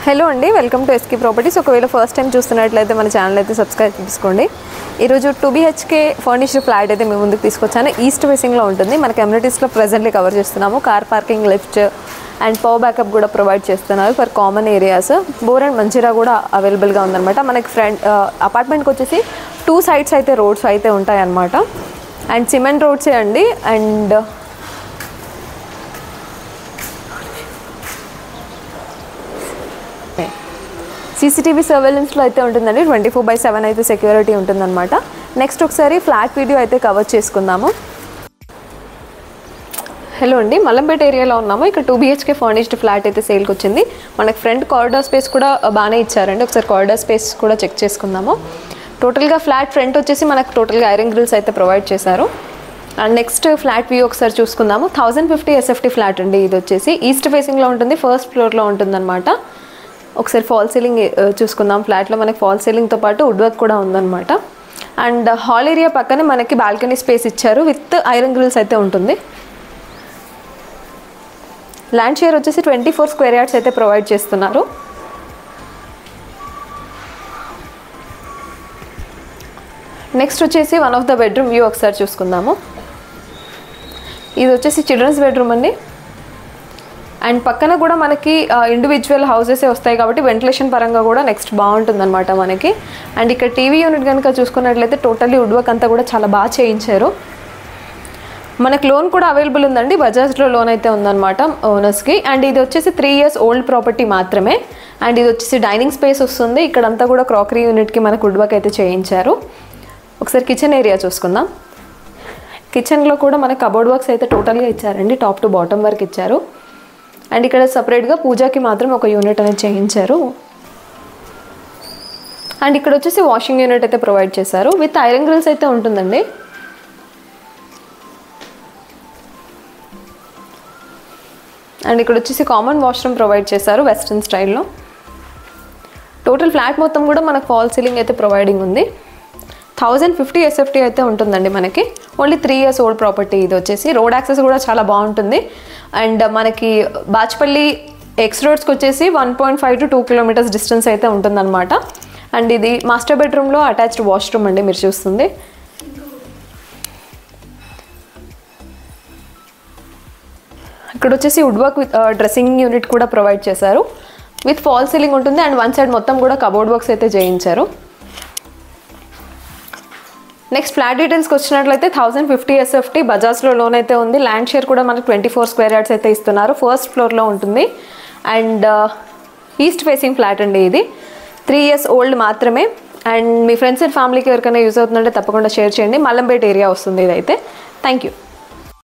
Hello అండి, welcome to SK Properties. ఒకవేళ first time చూస్తున్నట్లయితే మన ఛానల్ అయితే సబ్స్క్రైబ్ చేసుకోండి. ఈరోజు 2BHK ఫర్నిష్డ్ ఫ్లాట్ అయితే మేము ముందుకు తీసుకొచ్చాను. ఈస్ట్ ఫేసింగ్లో ఉంటుంది. మనకి అమ్యూనిటీస్లో ప్రెజెంట్లీ కవర్ చేస్తున్నాము. Car parking, lift and power backup కూడా ప్రొవైడ్ చేస్తున్నారు for common areas. Bore and Manjira కూడా అవైలబుల్గా ఉందన్నమాట. మనకి అపార్ట్మెంట్కి వచ్చేసి 2 సైడ్స్ అయితే రోడ్స్ అయితే ఉంటాయన్నమాట. అండ్ సిమెంట్ రోడ్సే అండి. అండ్ CCTV సర్వేలెన్స్లో అయితే ఉంటుందండి. 24/7 అయితే సెక్యూరిటీ ఉంటుందన్నమాట. నెక్స్ట్ ఒకసారి ఫ్లాట్ వీడియో అయితే కవర్ చేసుకుందాము. హలో అండి, మల్లంపేట ఏరియాలో ఉన్నాము. ఇక్కడ 2BHK ఫర్నిష్డ్ ఫ్లాట్ అయితే సేల్కి వచ్చింది. మనకి ఫ్రంట్ కారిడార్ స్పేస్ కూడా బాగానే ఇచ్చారండి. ఒకసారి కారిడార్ స్పేస్ కూడా చెక్ చేసుకుందాము. టోటల్గా ఫ్లాట్ ఫ్రంట్ వచ్చేసి మనకు టోటల్గా ఐరన్ గ్రిల్స్ అయితే ప్రొవైడ్ చేశారు. అండ్ నెక్స్ట్ ఫ్లాట్ వ్యూ ఒకసారి చూసుకుందాము. 1050 SFT ఫ్లాట్ అండి. ఇది వచ్చేసి ఈస్ట్ ఫేసింగ్లో ఉంటుంది. ఫస్ట్ ఫ్లోర్లో ఉంటుందన్నమాట. ఒకసారి ఫాల్ సీలింగ్ చూసుకుందాం. ఫ్లాట్లో మనకి ఫాల్ సీలింగ్తో పాటు వుడ్ వర్క్ కూడా ఉందన్నమాట. అండ్ హాల్ ఏరియా పక్కనే మనకి బాల్కనీ స్పేస్ ఇచ్చారు. విత్ ఐరన్ గ్రిల్స్ అయితే ఉంటుంది. ల్యాండ్ షేర్ వచ్చేసి 24 స్క్వేర్ యార్డ్స్ అయితే ప్రొవైడ్ చేస్తున్నారు. నెక్స్ట్ వచ్చేసి one of the bedroom view ఒకసారి చూసుకుందాము. ఇది వచ్చేసి చిల్డ్రన్స్ బెడ్రూమ్ అండి. అండ్ పక్కన కూడా మనకి ఇండివిజువల్ హౌసెసే వస్తాయి కాబట్టి వెంటిలేషన్ పరంగా కూడా నెక్స్ట్ బాగుంటుందన్నమాట మనకి. అండ్ ఇక్కడ టీవీ యూనిట్ కనుక చూసుకున్నట్లయితే టోటల్లీ వుడ్ వర్క్ అంతా కూడా చాలా బాగా చేయించారు. మనకి లోన్ కూడా అవైలబుల్ ఉందండి. బజాజ్లో లోన్ అయితే ఉందన్నమాట ఓనర్స్కి. అండ్ ఇది వచ్చేసి 3 years ఓల్డ్ ప్రాపర్టీ మాత్రమే. అండ్ ఇది వచ్చేసి డైనింగ్ స్పేస్ వస్తుంది. ఇక్కడంతా కూడా క్రాకరీ యూనిట్కి మనకు వుడ్ వర్క్ అయితే చేయించారు. ఒకసారి కిచెన్ ఏరియా చూసుకుందాం. కిచెన్లో కూడా మనకి కబోర్డ్ వర్క్స్ అయితే టోటల్గా ఇచ్చారండి. టాప్ టు బాటమ్ వరకు ఇచ్చారు. అండ్ ఇక్కడ సపరేట్గా పూజకి మాత్రం ఒక యూనిట్ అనేది చేయించారు. అండ్ ఇక్కడ వచ్చేసి వాషింగ్ యూనిట్ అయితే ప్రొవైడ్ చేశారు. విత్ ఐరన్ గ్రిల్స్ అయితే ఉంటుందండి. అండ్ ఇక్కడ వచ్చేసి కామన్ వాష్రూమ్ ప్రొవైడ్ చేశారు వెస్ట్రన్ స్టైల్లో. టోటల్ ఫ్లాట్ మొత్తం కూడా మనకు ఫాల్ సీలింగ్ అయితే ప్రొవైడింగ్ ఉంది. 1050 SFT అయితే ఉంటుందండి మనకి. Only 3 years old property. ఇది వచ్చేసి రోడ్ యాక్సెస్ కూడా చాలా బాగుంటుంది. అండ్ మనకి బాచ్పల్లి ఎక్స్ రోడ్స్కి వచ్చేసి 1.5 to 2 kilometers డిస్టెన్స్ అయితే ఉంటుందన్నమాట. అండ్ ఇది మాస్టర్ బెడ్రూమ్లో అటాచ్డ్ వాష్రూమ్ అండి మీరు చూస్తుంది. ఇక్కడ వచ్చేసి wood work with dressing unit కూడా ప్రొవైడ్ చేశారు. విత్ ఫాల్ సీలింగ్ ఉంటుంది. అండ్ వన్ సైడ్ మొత్తం కూడా కబోర్డ్ వర్క్స్ అయితే చేయించారు. నెక్స్ట్ ఫ్లాట్ డీటెయిల్స్కి వచ్చినట్లయితే 1050 SFT బజాజ్లో లోన్ అయితే ఉంది. ల్యాండ్ షేర్ కూడా మనకు 24 స్క్వేర్ యార్డ్స్ అయితే ఇస్తున్నారు. ఫస్ట్ ఫ్లోర్లో ఉంటుంది. అండ్ ఈస్ట్ ఫేసింగ్ ఫ్లాట్ అండి. ఇది 3 years ఓల్డ్ మాత్రమే. అండ్ మీ ఫ్రెండ్స్ అండ్ ఫ్యామిలీకి ఎవరికైనా యూజ్ అవుతుందంటే తప్పకుండా షేర్ చేయండి. మల్లంపేట ఏరియా వస్తుంది ఇదైతే. Thank you.